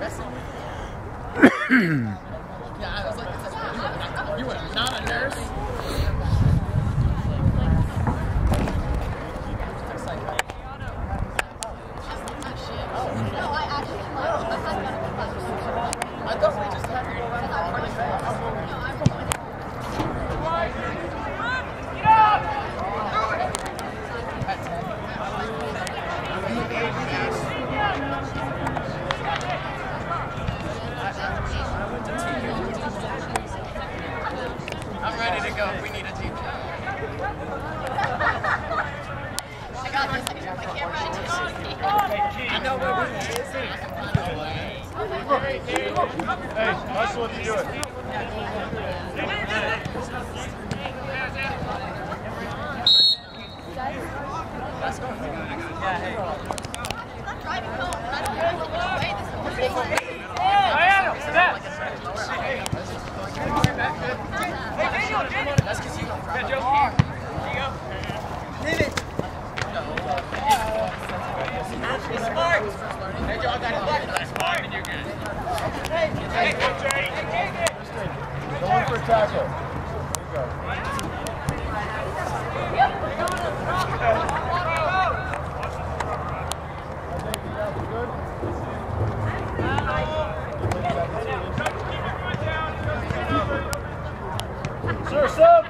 Yeah, I was like, you are not a nurse? I thought we just had to go around really fast. I'm ready to go. We need a team. I got this. I can't run I know where we is. Hey, that's what you do it. Let's go. Yeah, hey. I'm driving home. I don't know what way this is. That's because you don't drive. Joe, here you go. Leave it. It's smart. Hey, Joe, I got it. That's smart. And you're good. Hey, Jay. Go in for a tackle. There you go. Sir, sub!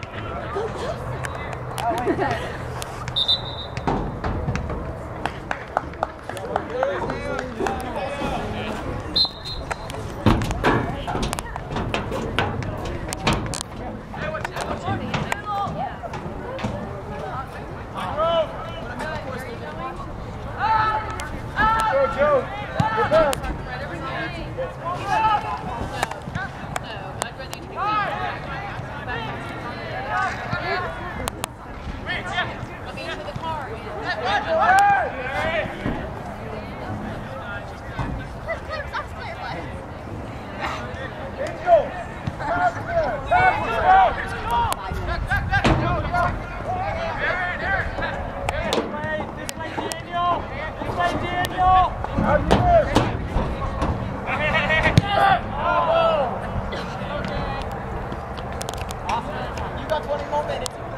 Joe, get back. You got 20 more minutes.